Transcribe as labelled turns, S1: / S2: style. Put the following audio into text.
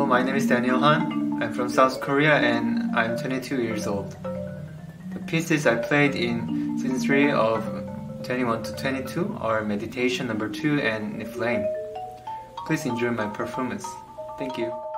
S1: my name is Daniel Han. I'm from South Korea and I'm 22 years old. The pieces I played in season 3 of 21 to 22 are Meditation number 2 and Niflame. Please enjoy my performance. Thank you.